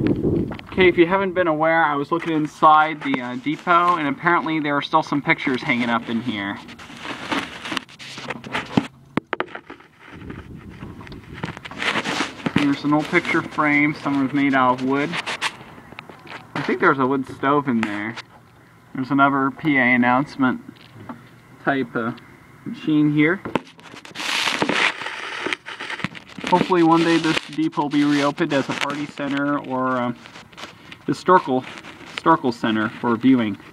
Okay, if you haven't been aware, I was looking inside the depot, and apparently there are still some pictures hanging up in here. There's an old picture frame. Some was made out of wood. I think there's a wood stove in there. There's another PA announcement type machine here. Hopefully one day this depot will be reopened as a party center or historical center for viewing.